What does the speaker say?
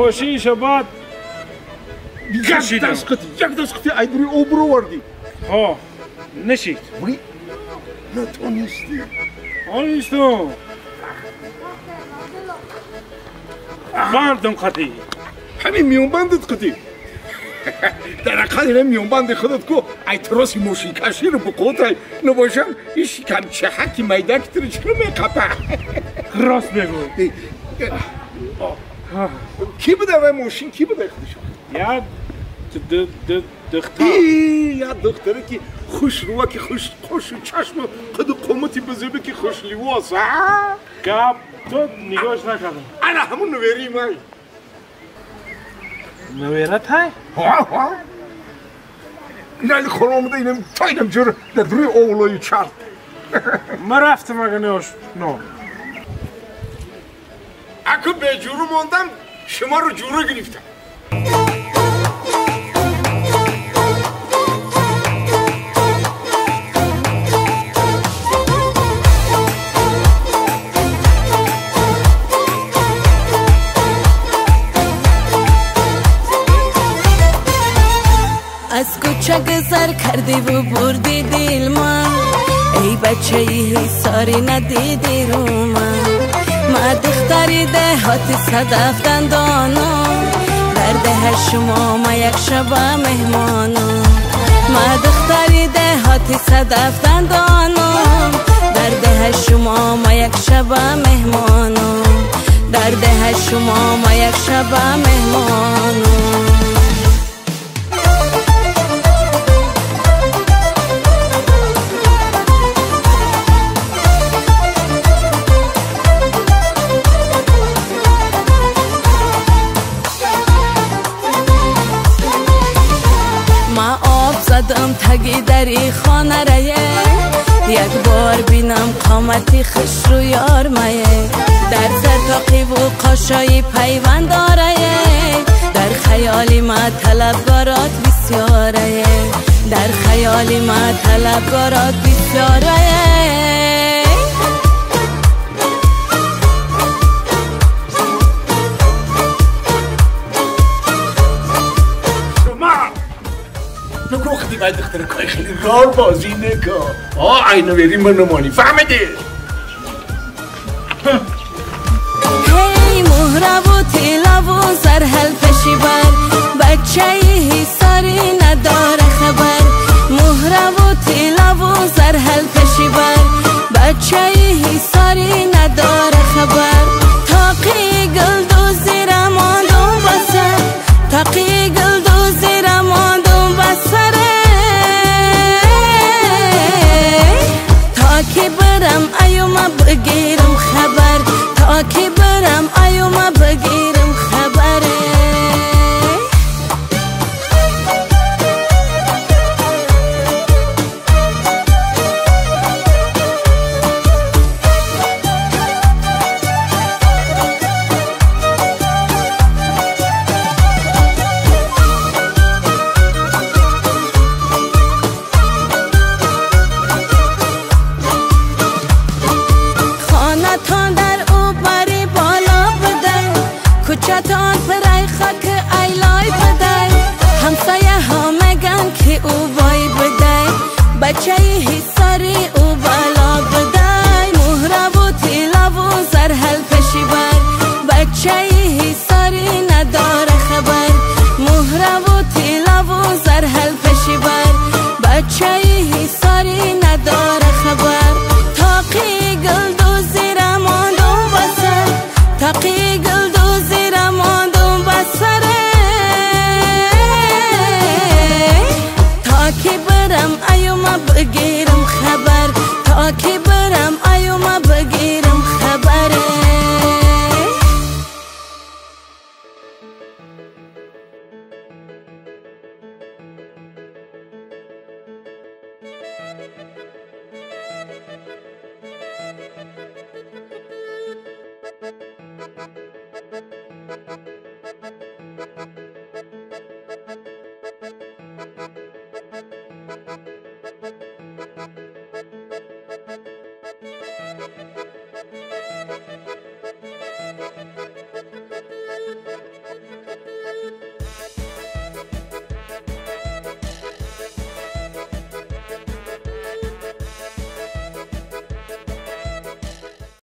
باشی شبات یک دست قطی ایدوری اوبرو وردی ها نشید بری نه تو نیستی نیستم بردم قطی همین میون بندت قطی در اقل میون بند خودت کو ای تراسی موشی کشی رو بقوتای نباشم ایش کم چه حکی میده که تری چرا میقپه راست بگو کی بوده و موشین کی بوده خودشون دختر یا دختره که خوش روه که خوش چشم قد قومتی بزربه که خوش لیواس گپ تو نگاش نکردم انا همون نویری مای نویرت های؟ ها نه خور آمده اینم تایدم جور در روی اولای چرد ما رفتم اگه نوش نو اگه به جورو موندم شما رو جورو گرفتم از کوچه گذر کردی و بردی دل من ای بچه ای حساری ندیدی رو من ما دختری دهاتی صدف دندانا در ده شما ما یک شبه مهمانا ما دختری دهاتی صدف دندانا در ده شما ما یک شبه مهمانا در ده شما ما یک شبه مهمانا زدم تگی دری خانه ریه یک بار بینم قامتی خوش رو یار مایه در زرتاقی و قاشایی پیوند داره در خیالی ما طلبگارات بسیاره در خیالی ما طلبگارات بسیاره نکو خیلی باید دختر کاری خیلی رار بازی نکا اینو بریم من نمانی فهمیدی؟ هی مهره و تیلا و زرحل پشی بر بچه ای حساری نداره خبر مهره و تیلا و زرحل پشی بر بچه ای حساری نداره خبر تاقی گل دو زیر ماندون بسر تاقی گل دو زیر ماندون بسر تاکی برم ایوما بگیرم خبر تاکی برم ایوما بگیرم خبره کوچتان پرای خاک ایلای بده همسایه ها مگن که او وای بده بچه ای حساری او بالا بده مهره و تیلا و زرحل پشی بر بچه ای حساری نداره خبر مهره و تیلا و زرحل پشی بر بچه ای حساری نداره خبر تاقی گل دو زیر ماندون بسر تاقی گل دو زیر ماندون بسره تاکی برم ایوما بگیرم خبر تاکی برم ایوما بگیرم خبره Thank you.